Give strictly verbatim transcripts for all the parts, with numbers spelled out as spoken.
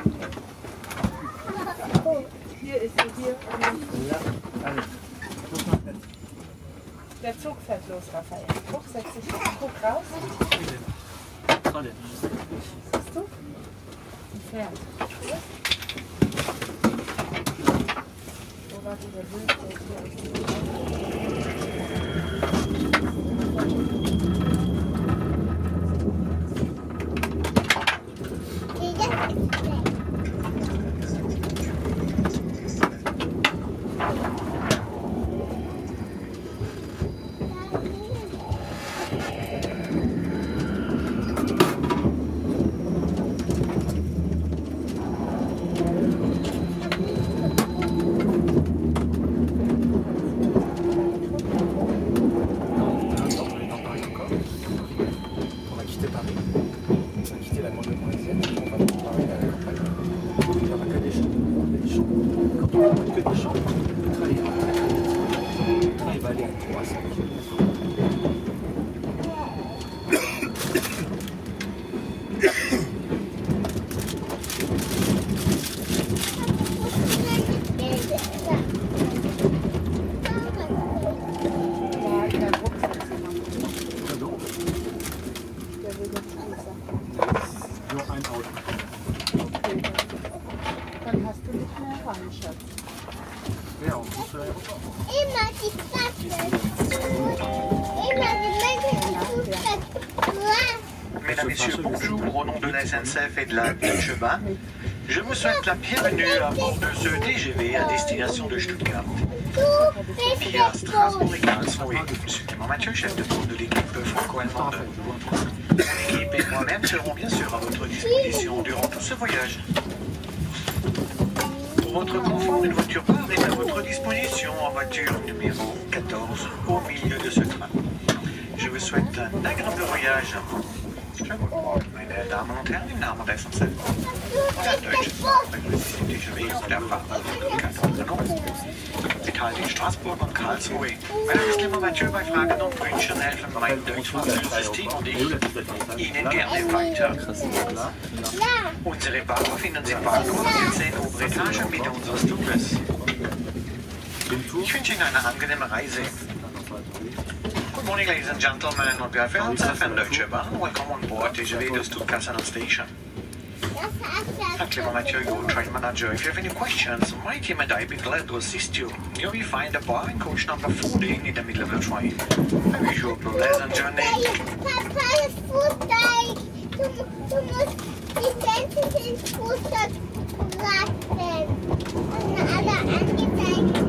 Hier ist sie, hier. Ja, alles. Der Zug fährt los, Raphael. Guck, setz dich hin. Guck raus. Siehst du? Ein Pferd. Wo war dieser Bild? Mesdames, Messieurs, bonjour. Au nom de la S N C F et de la Deutsche Bahn, je vous souhaite la bienvenue à bord de ce T G V à destination de Stuttgart. Via Strasbourg et Karlsruhe. Je suis Clément Mathieu, chef de cours de l'équipe franco-allemande. Mon équipe et moi-même serons bien sûr à votre disposition durant tout ce voyage. Pour votre confort, une voiture bar est à votre disposition en voiture numéro quatorze au milieu de ce train. Je vous souhaite un agréable voyage. Meine Damen und Herren, im Namen der S N C F und der Deutschen Bahn begrüßt die T G V und der Fahrt. Sie teilen in Straßburg und Karlsruhe. Mein Name ist Clément Mathieu. Bei Fragen und Wünschen helfen mein deutsch-französisches Team und ich Ihnen gerne weiter. Unsere Bahn befinden sich im Bahnhof in der zehnten oberen Etage Mitte unseres Zuges. Ich wünsche Ihnen eine angenehme Reise. Good morning, ladies and gentlemen. On behalf of S N C F and Deutsche Bahn, welcome on board T G V to Stuttgart Central Station. I'm Clément Mathieu, your train manager. If you have any questions, my team and I will be glad to assist you. You will find a bar in coach number fourteen in the middle of the train. I wish you a pleasant journey. Papa, das Fußteig. Du, du musst die Gänse ins Fußteig raten. Und alle angezeigt.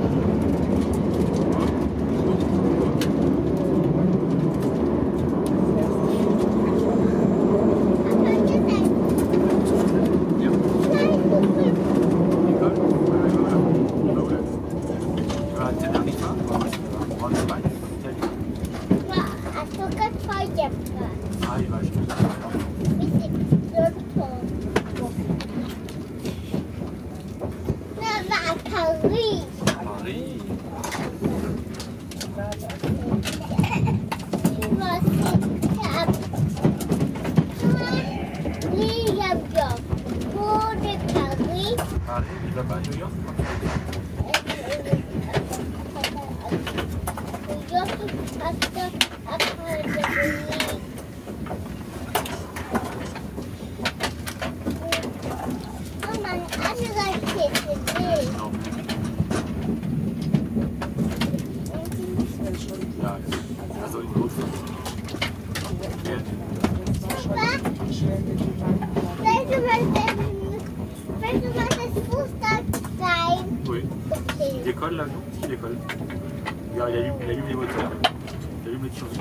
L'école là, non? Si, l'école. Il allume, il allume les moteurs. Il allume les turbines.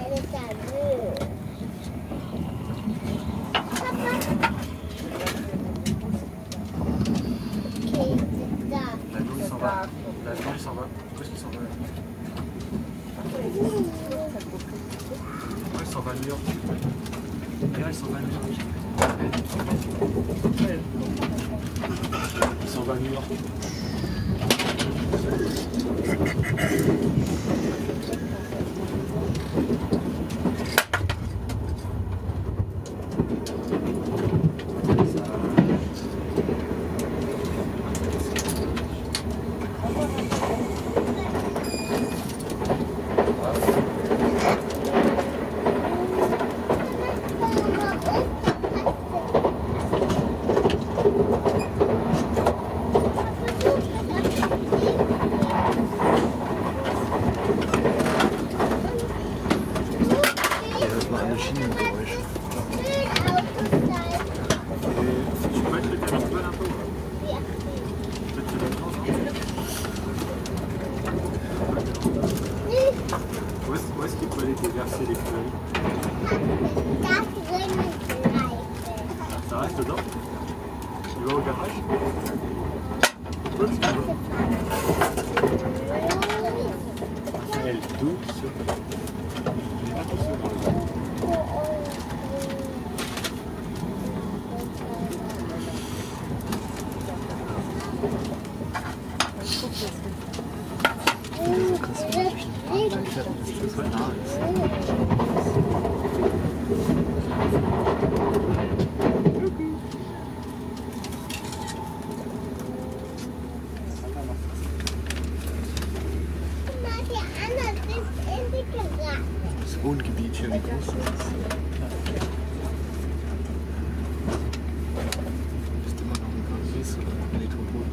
L'avion il s'en va. L'avion il s'en va. Où est-ce qu'il s'en va? Ouais, il s'en va à New York. D'ailleurs, il s'en va à New York. Il s'en va à New York. Tu vas au garage? Elle douce. Il est pas tout seul dans le garage. Das Wohngebiet hier, wie groß ist das? Ist immer noch ein großes Metropol.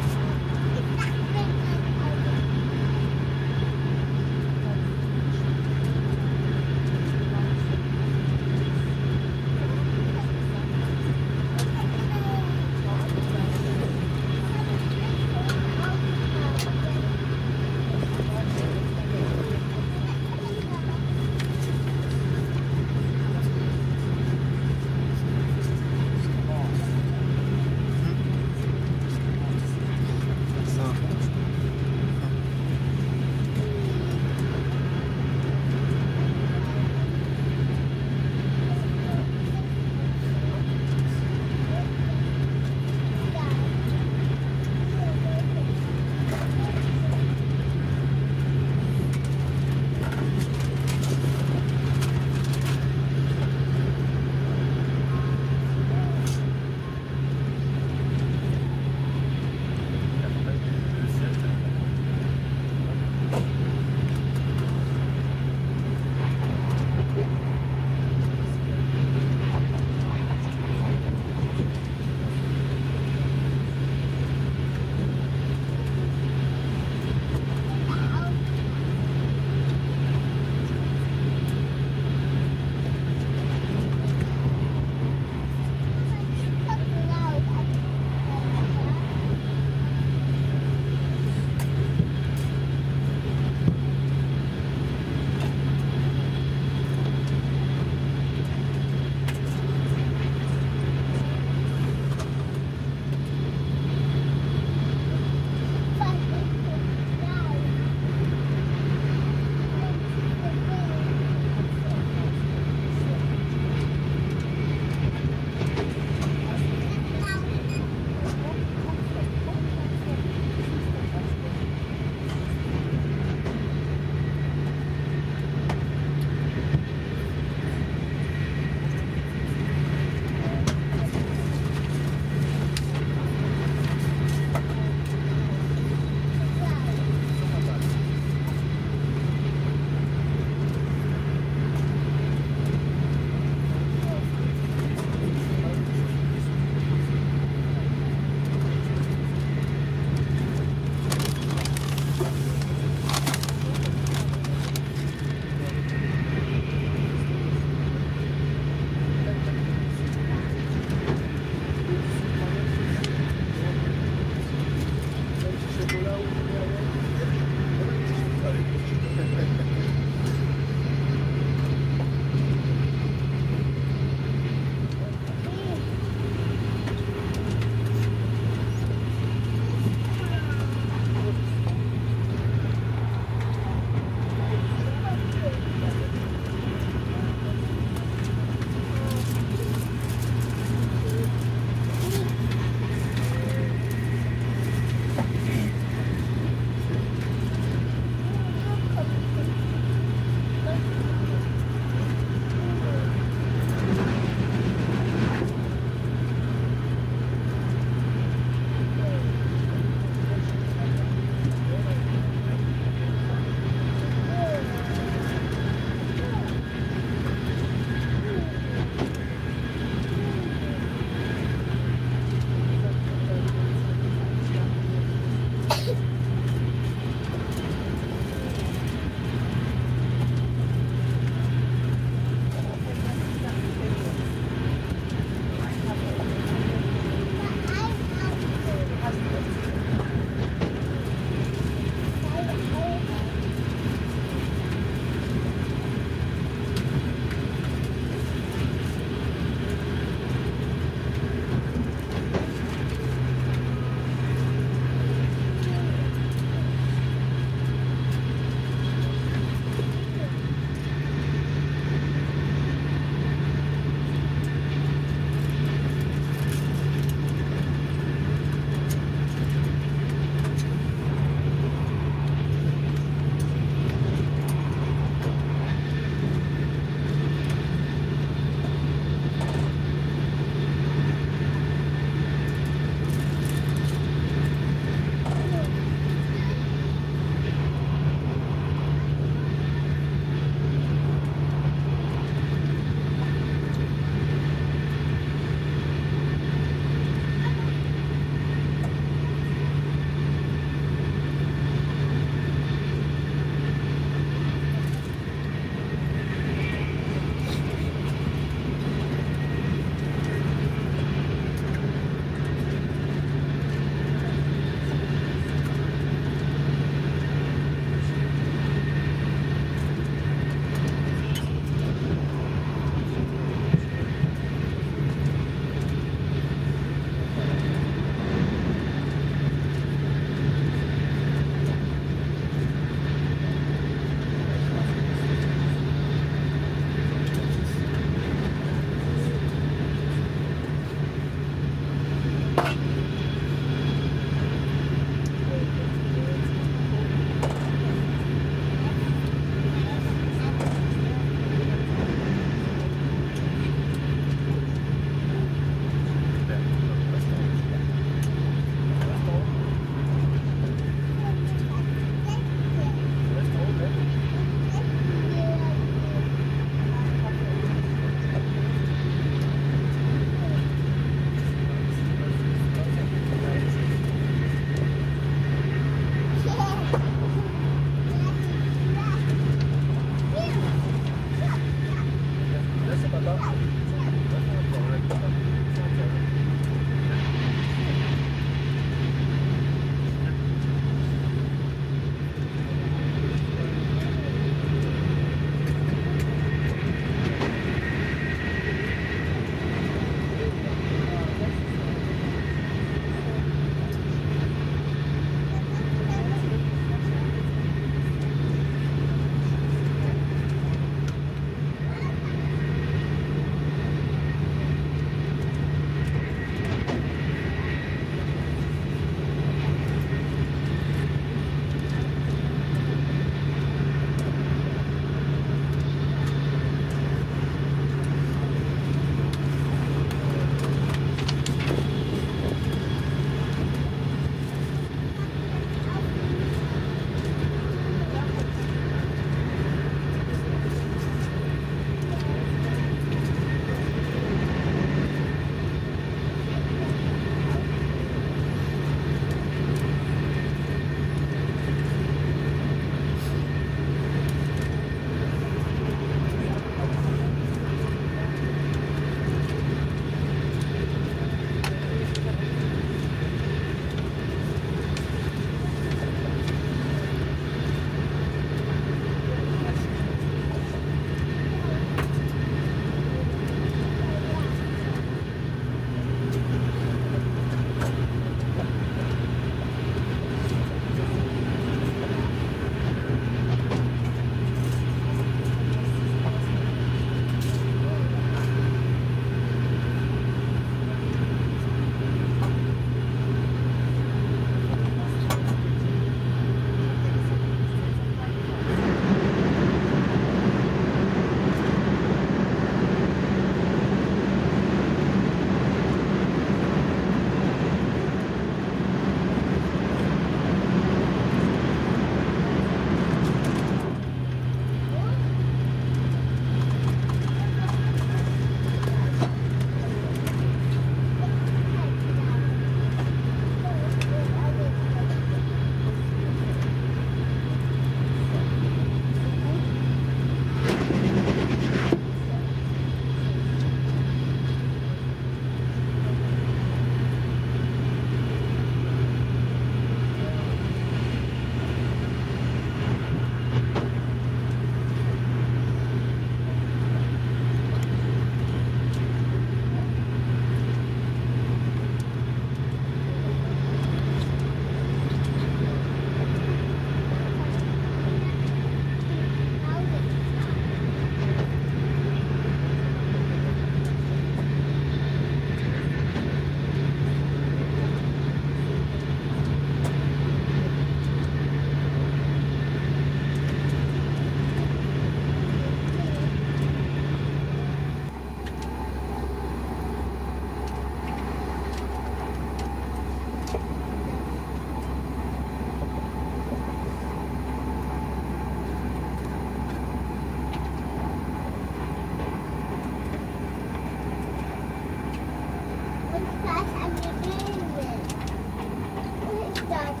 Fleisch an die Bälle. Und ich dachte,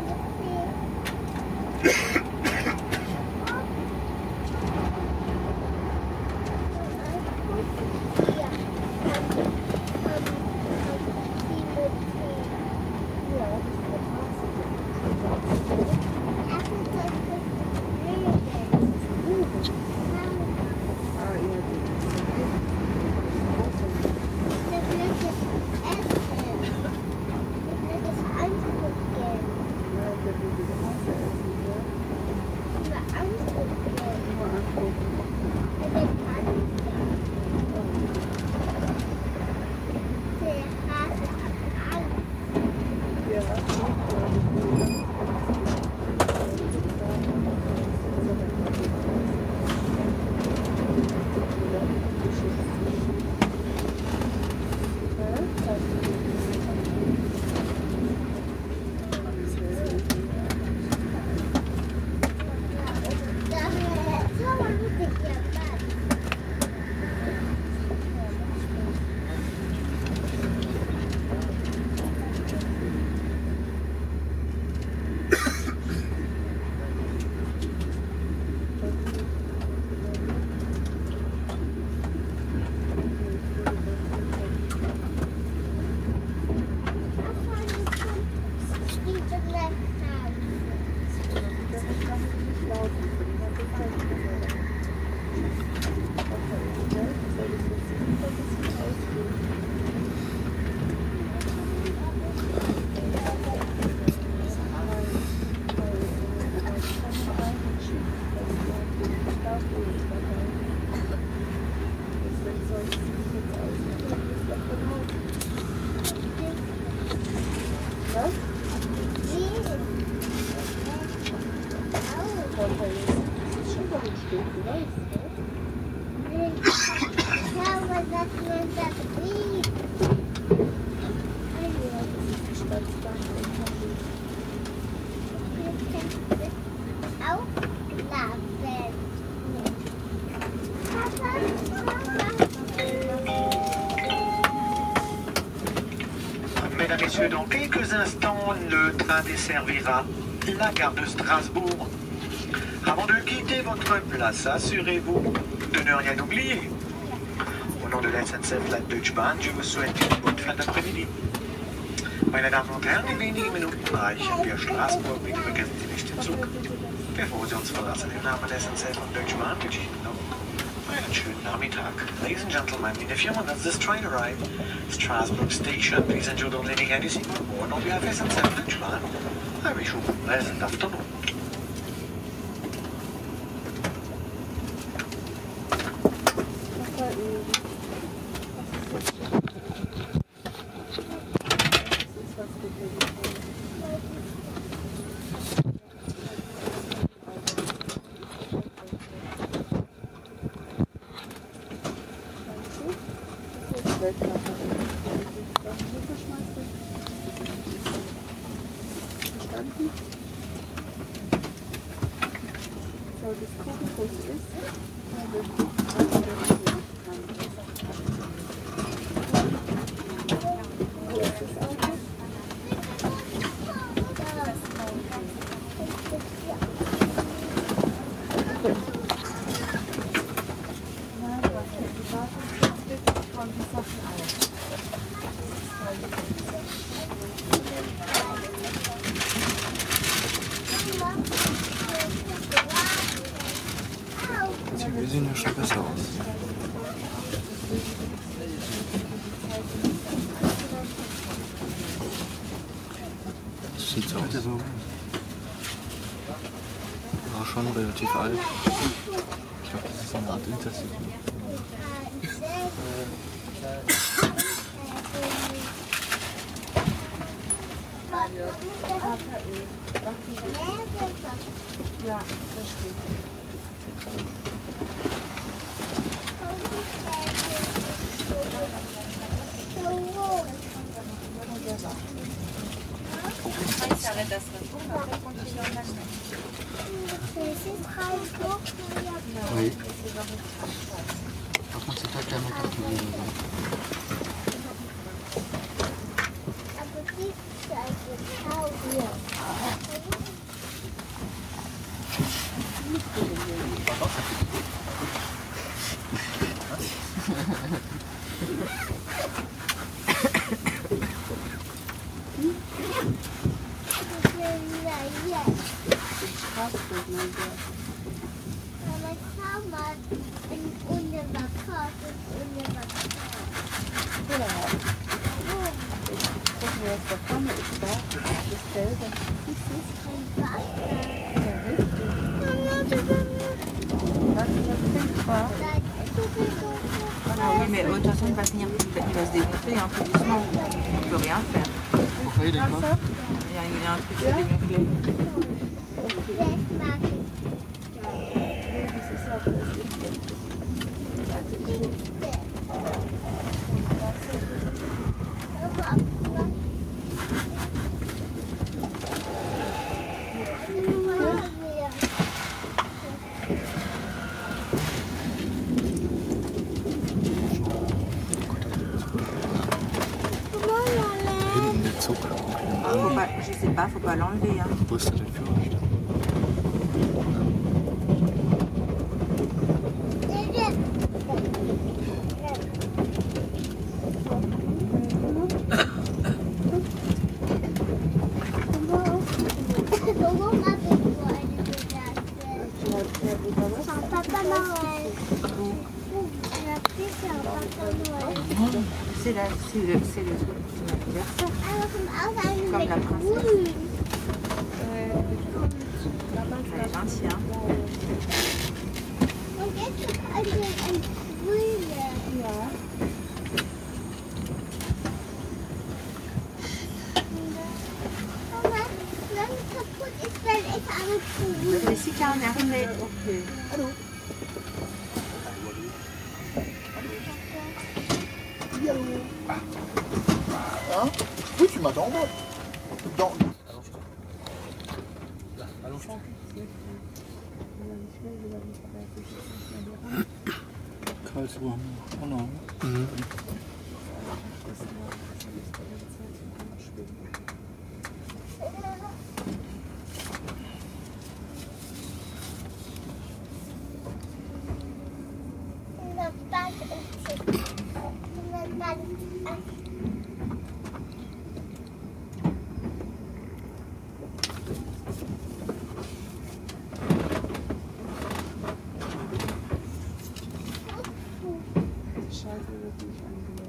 Mesdames et messieurs, dans quelques instants, le train desservira la gare de Strasbourg. Avant de quitter votre place, assurez-vous de ne rien oublier. Au nom de la S N C F la Deutsche Bahn, je vous souhaite une bonne fin d'après-midi. Meine Damen und Herren, in wenigen Minuten erreichen wir Straßburg. Bitte vergessen Sie nicht den Zug, bevor Sie uns verlassen. Im Namen der S N C F und Deutsche Bahn wünsche ich Ihnen noch einen schönen Nachmittag. Ladies and gentlemen, in a few minutes this train arrives Strasbourg station. Please enjoy the landing and receive on on behalf of S N C F Deutsche Bahn. I wish you a pleasant afternoon. Wir sehen ja schon besser aus. Das sieht so aus. War schon relativ alt. Ich glaube, das ist eine Art Intercity. Ja, das stimmt. Oui. Par contre, c'est pas que la moto qui vient. Astrid, mein Gott. Aber schau mal, in unserer Karte, in unserer Karte. Ja. Ich gucke mir, was da vorne ist. Da ist das Gelbe. Das ist kein Wasser. Ja, richtig. Was ist das Pink war? Ah oui, mais de toute façon, il va, tenir, il va se dégonfler un peu doucement. On ne peut rien faire. Pourquoi il est quoi? Il y a, il y a un truc qui s'est dégonflé. Hinten der Zug. Ah, faut pas, je sais pas, faut pas l'enlever. Hein. Wo ist der denn Führerstand? C'est la- c'est le, c'est le truc de son anniversaire. Comme la princesse. Elle est gentille, hein. Und jetzt ist also ein grüner. Ja. Aber wenn es kaputt ist, dann ist alles grün. Jessica, on est arrivé. Okay. Hallo. Hein? Oui, tu m'attends. Dans... Allons-y. Karlsruhe haben wir auch noch. Mhm. Scheiße, wird nicht angelegt.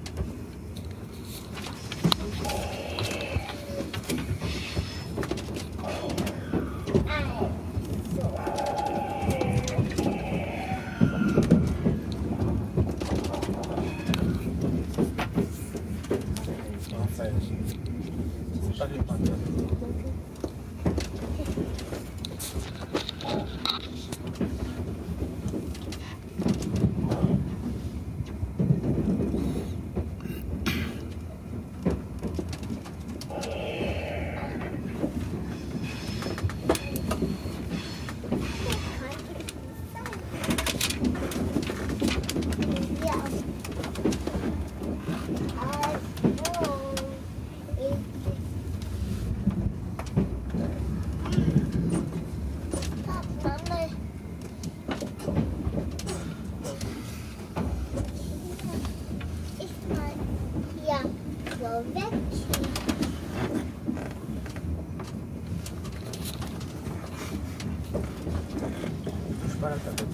Touche pas la tablette.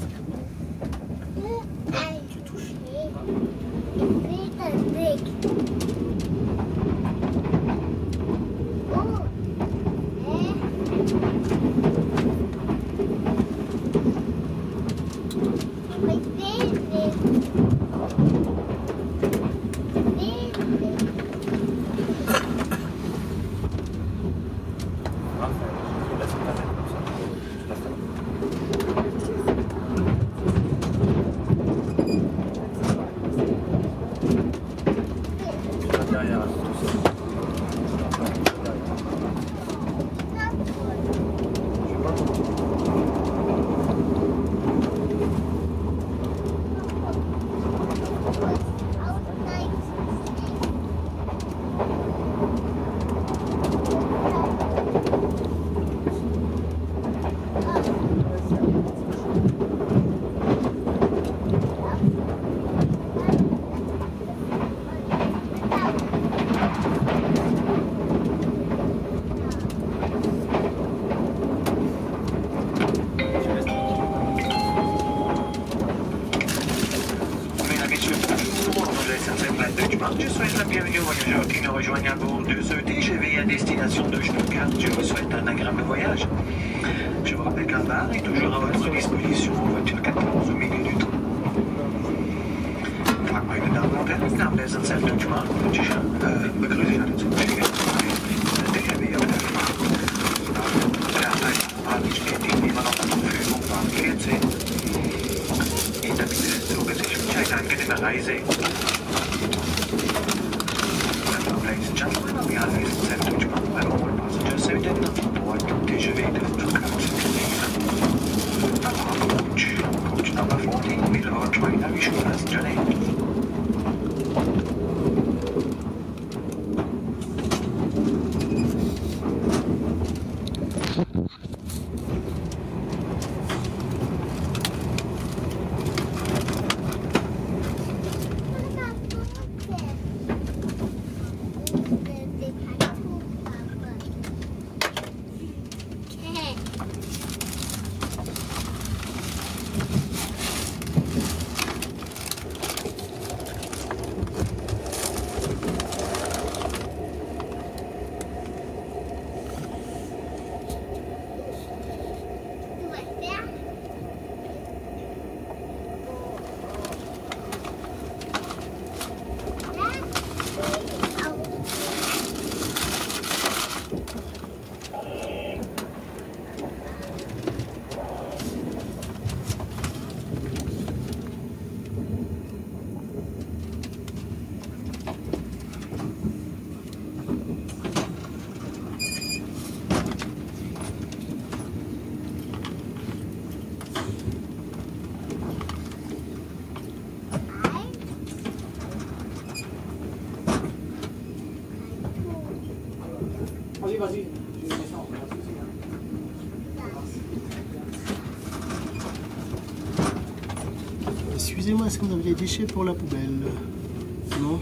Tu touches. la bienvenue aux voyageurs qui nous rejoignent à bord de ce T G V à destination de Stuttgart. Je vous souhaite un agréable voyage. Je vous rappelle qu'un bar est toujours à votre disposition en voiture quatorze au milieu du train. Frag meine Damen und Herren, Namen der Sitzentnehmer, ich äh, begrüße Sie alle zum T G V. Der T G V auf der Fahrt. Der Einladung steht Ihnen immer noch zur Verfügung, Bahn vierzehn. In der Mitte des Zuges, ich wünsche eine angenehme Reise. Ladies and gentlemen, on behalf of the Sitzentnehmer, I will all passengers so that on board T G V to Stuttgart. Coach number fourteen will our train have issued passenger name. Excusez-moi, est-ce que vous avez des déchets pour la poubelle? Non?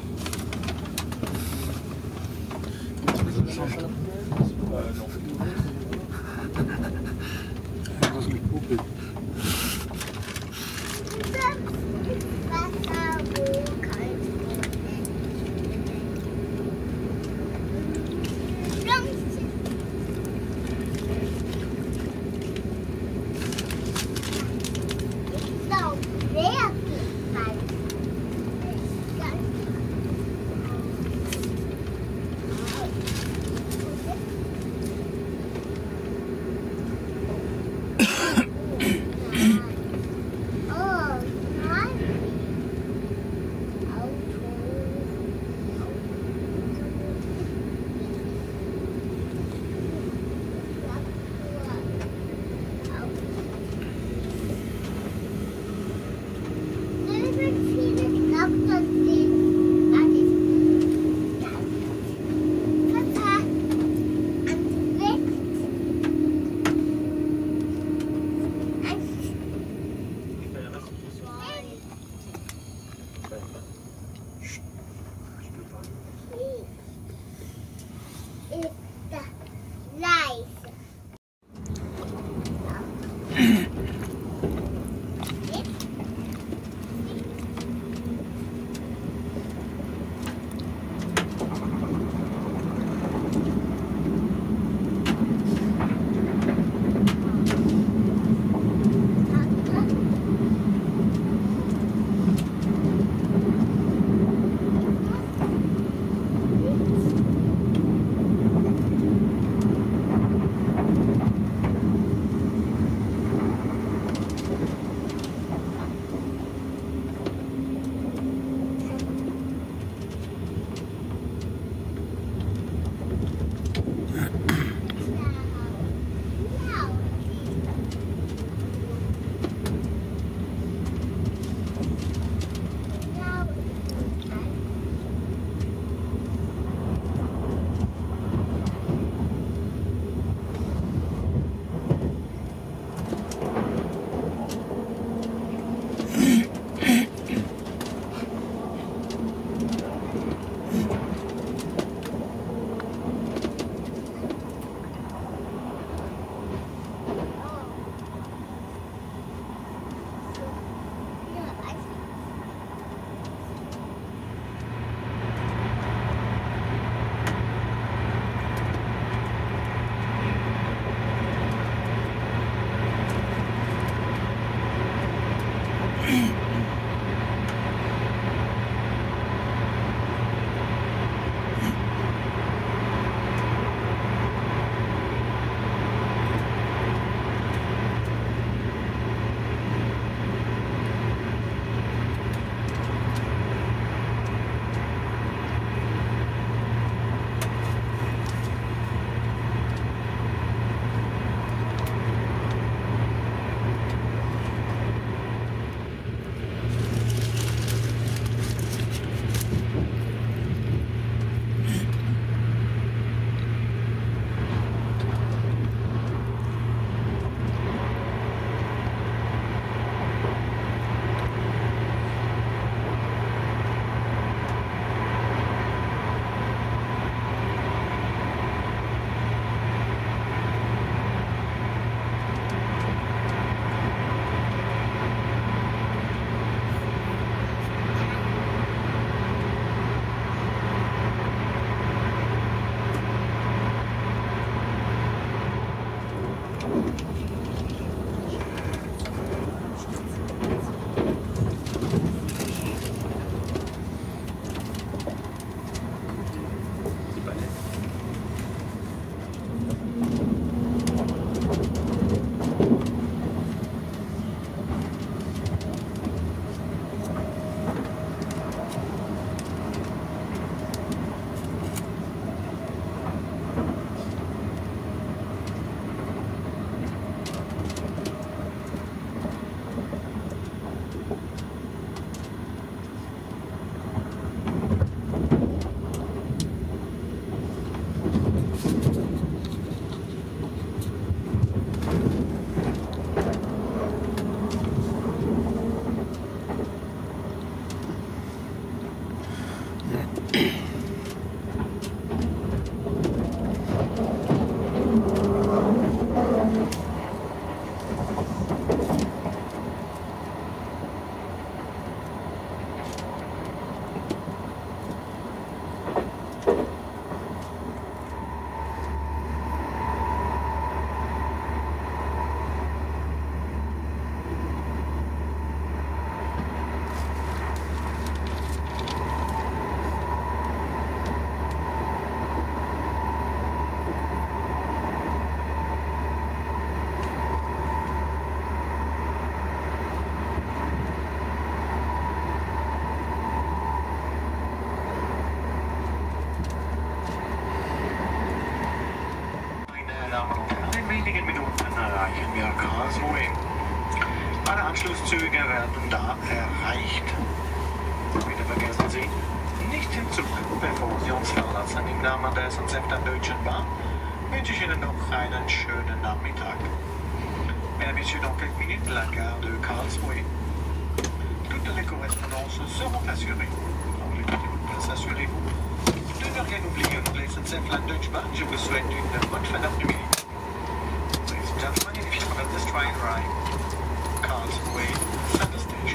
In wenigen Minuten erreichen wir Karlsruhe. Alle Anschlusszüge werden da erreicht. Bitte vergessen Sie, nicht den Zug, bevor Sie uns verlassen. Im Namen der S N C F der Deutschen Bahn wünsche ich Ihnen noch einen schönen Nachmittag. Mesdames et messieurs, dans quelques minutes, la gare de Karlsruhe. Toutes les correspondances seront assurées. Pour les petites places, assurez-vous de ne rien oublier. Au nom de la S N C F, la Deutsche Bahn, je vous souhaite une bonne fin d'après-midi. Ladies and gentlemen, if you have this train ride, Karlsruhe Center Station.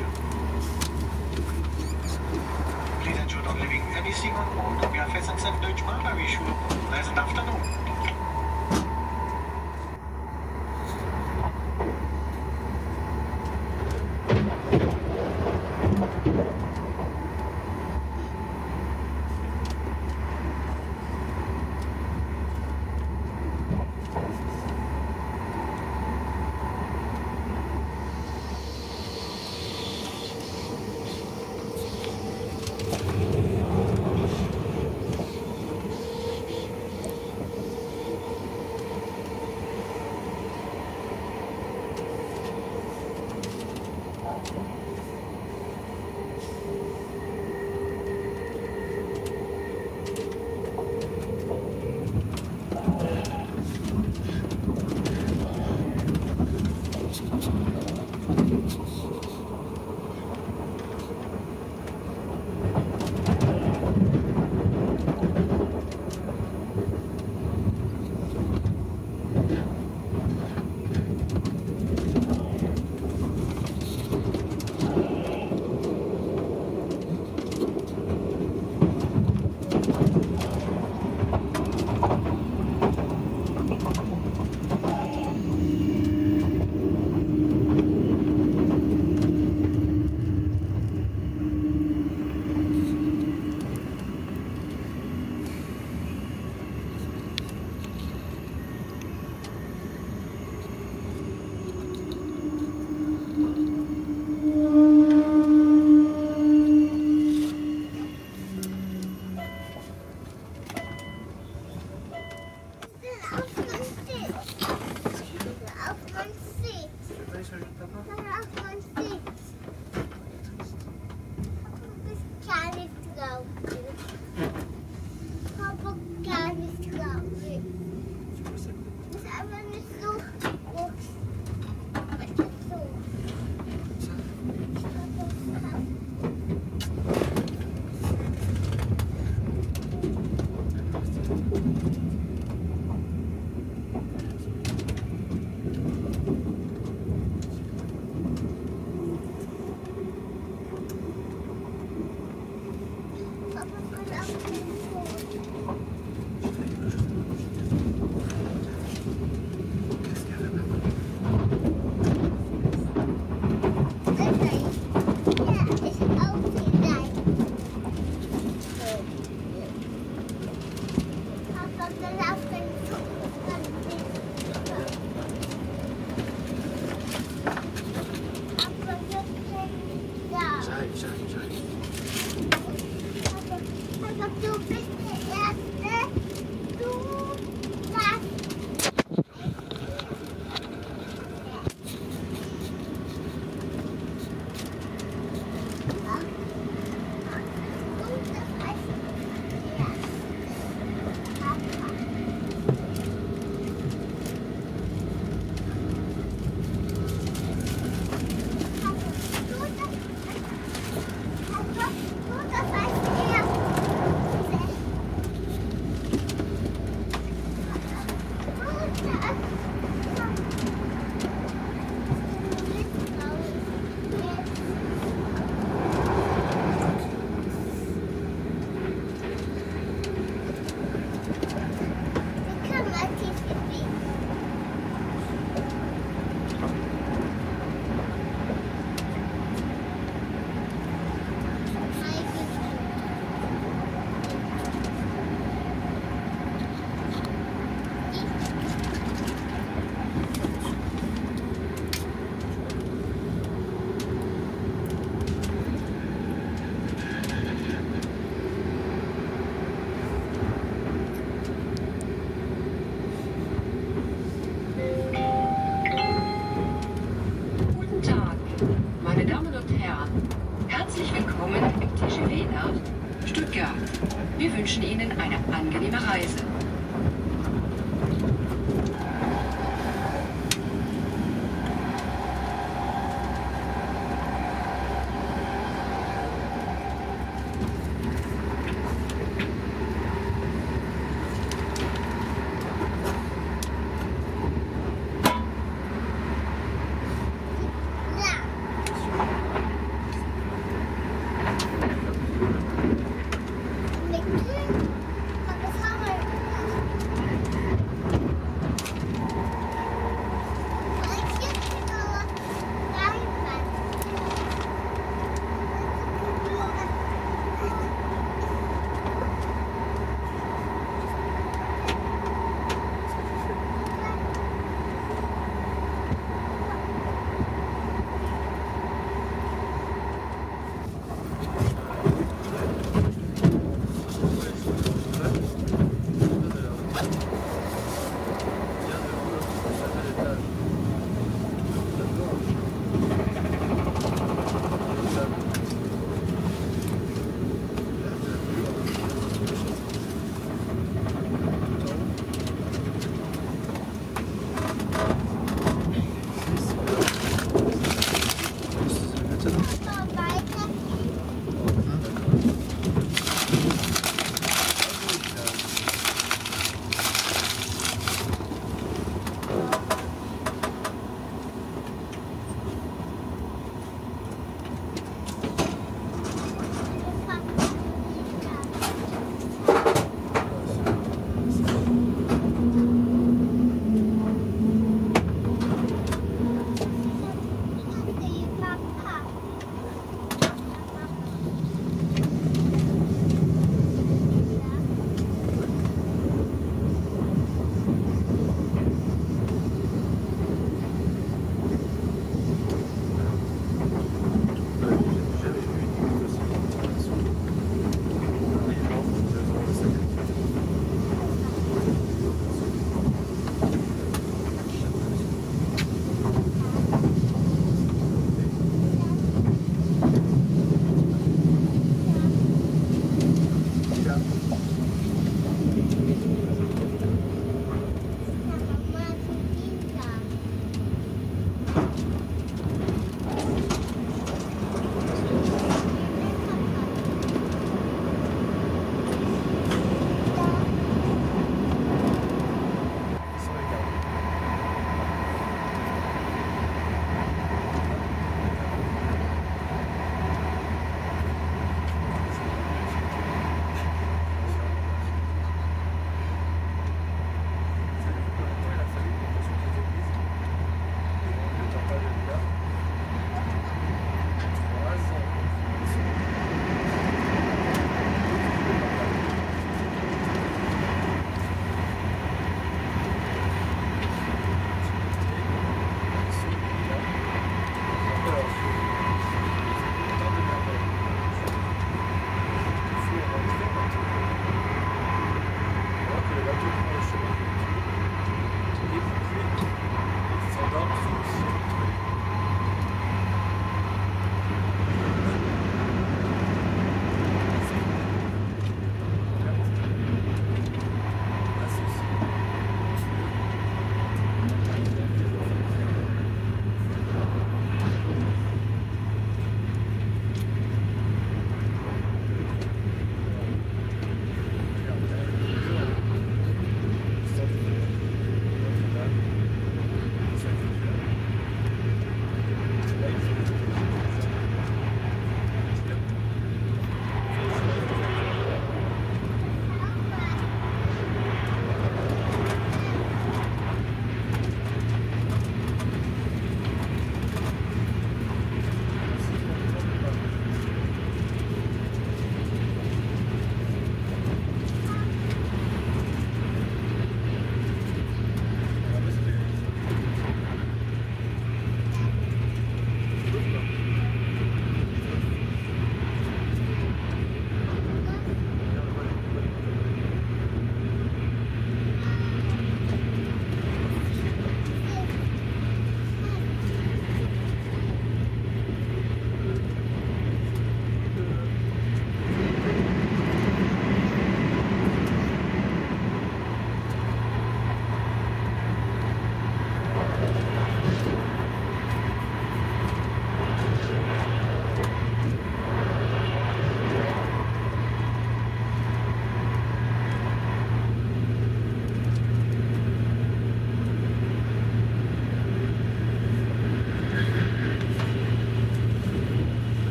Please ensure not leaving anything on board. On behalf of S N C F Deutsche Bahn, I wish you a pleasant afternoon. Wir wünschen Ihnen eine angenehme Reise.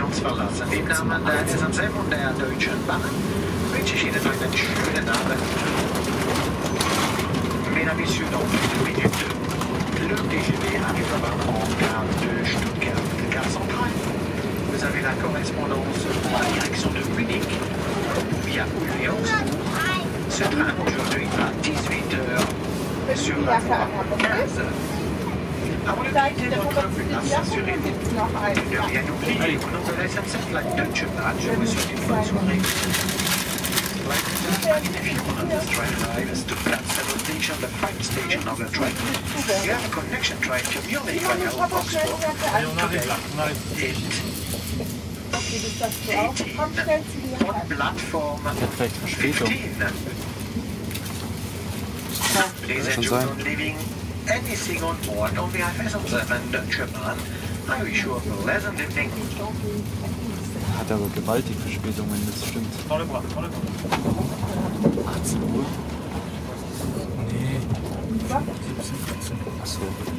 uns verlassen. Im Namen der S N C und der Deutschen Bahn wünsche ich Ihnen einen schönen Abend. Mesdames, Messieurs, dans une minute, le T G V arrivera en gare de Stuttgart, gare centrale. Vous avez la correspondance pour la direction de Munich via Ulrichs. Ce train aujourd'hui à dix-huit heures sur la voie quinze. Avant de quitter votre place, assurez-vous de ne rien oublier. Au nom de la S N C F, la Deutsche Bahn, je vous souhaite une bonne soirée. If you want this train arrive at Stuttgart Central Station, the fight station of the train, you have a connection train to Munich via Augsburg. eighteen on platform fifteen. Please enjoy on leaving anything on board on behalf of S N C F and Deutsche Bahn. I wish you a pleasant evening. Hat aber gewaltige Verspätungen, das stimmt. achtzehn Uhr? Nee. siebzehn, achtzehn. Achso.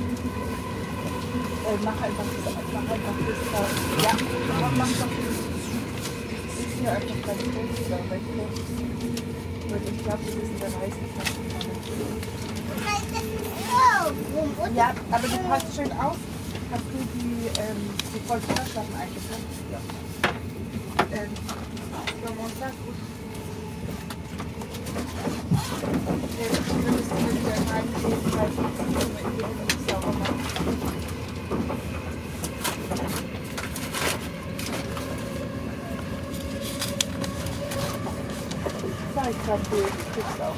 Äh, mach einfach das, mach einfach das. Ja, mach, mach doch das. Ist hier einfach ganz gut, da weg. Und ich glaube, das ist in der Reisetasche. Ja, aber du passt schön auf. Hast du die, ähm, die Vollzimmerschlappen eingepackt? Ja. Ähm, comment ça coûte? Ja, wir müssen hier wieder reingehen, weil die sauber machen. Sag ich grad, du kriegst auch.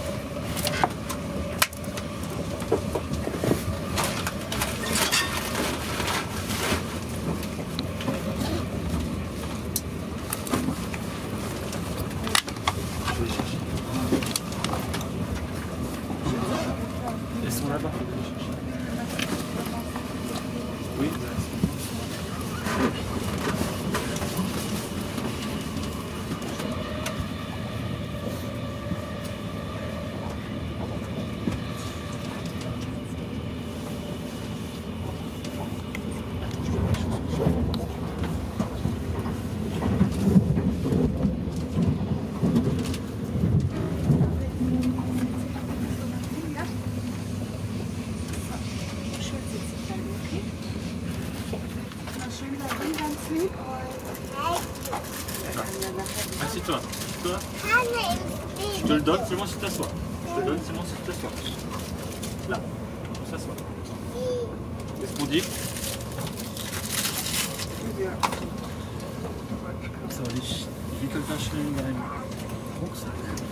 Assieds-toi. Assieds-toi. Je te le donne seulement si tu t'assois. Je te le donne seulement si tu t'assois. Là. On s'assoit. Qu'est-ce qu'on dit? So, ich wickel das schnell in meinen Rucksack.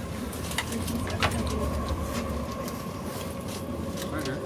Okay.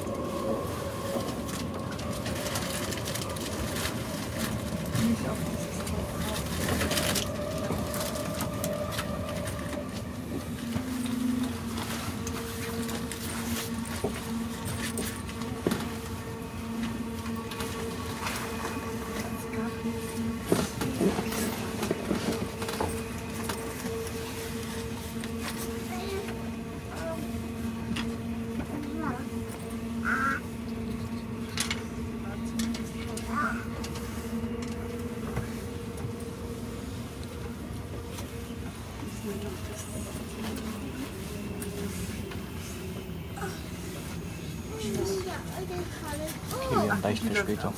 Okay, wir haben leicht Verspätung.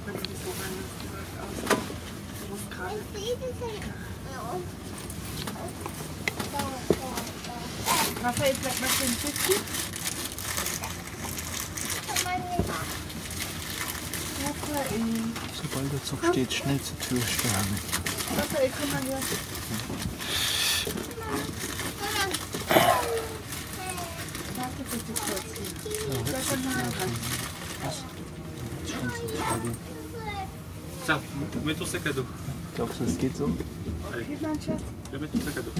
Raphael, bleib mal schön sitzen. Sobald der Zug steht, schnell zur Tür stellen. Raphael, komm mal her. Warte, bis du kurz Tiens, mets ton sac à dos. Glaubst du, es geht so? Allez, Gib mein Schatz. viens mettre ton sac à dos.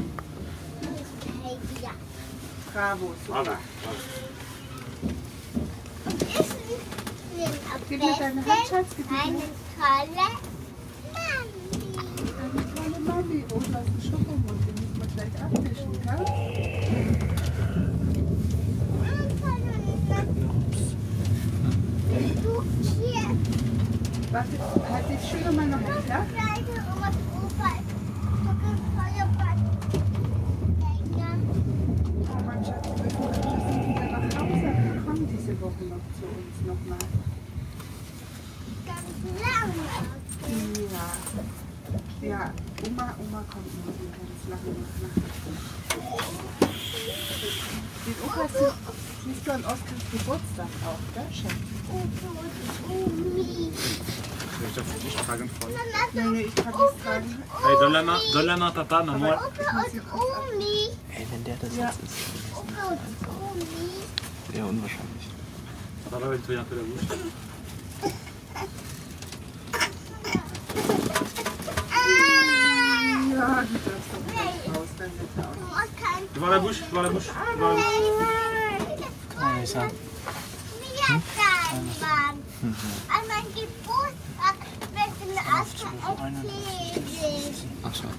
Bravo. Voilà. Gib mir deine Hand, Schatz. Gib mir Eine deine tolle kleine Mami. Oh, da ist ein Schokomund. Den muss man gleich abwischen, gell? Warte, halt dich schön an meiner Hand, ja? Ja, Oma, Oma kommt morgen ganz lange nach. Den Opa siehst du an Oskars Geburtstag auch, gell, Chef? Soll ich das für dich tragen, Freund? Nee, nee, ich kann das tragen. Hey, donne la main, donne la main, Papa, Maman. Opa und Omi. Ey, wenn der das Ja. jetzt ist, Opa und Omi. eher unwahrscheinlich. Papa, will nettoyer un peu la bouche. Ja, du darfst doch gleich raus, dann wird er auch. Devant la bouche, devant la bouche, devant la bouche. Nein, ich sag. Wir sein, Mann. An meinem Geburtstag wird mir erzählen. Ach so.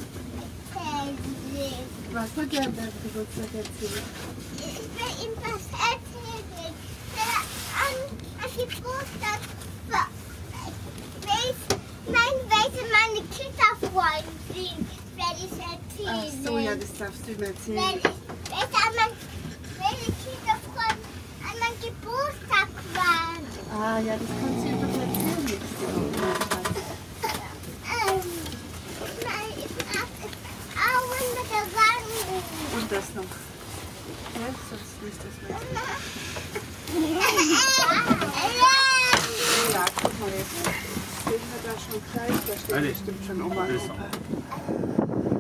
Was wird der an deinem Geburtstag erzählen? Ich will ihm was erzählen. Der an am Geburtstag war- weiß, mein, welche meine Kinderfreunde sind, werde ich Ach erzählen. so, ja, das darfst du ihm Wenn erzählen. ich, welche an mein, welche Kinderfreunde an meinem Geburtstag waren. Ah, ja, das kannst du ihm doch erzählen nächste Woche. Ähm, nein, ich hab es auch mit der Wange. Und das noch. Ja, sonst nicht das mehr. Ja, guck mal jetzt. Sehen wir da schon gleich? Da steht Allez. bestimmt schon Oma und Descends. Opa.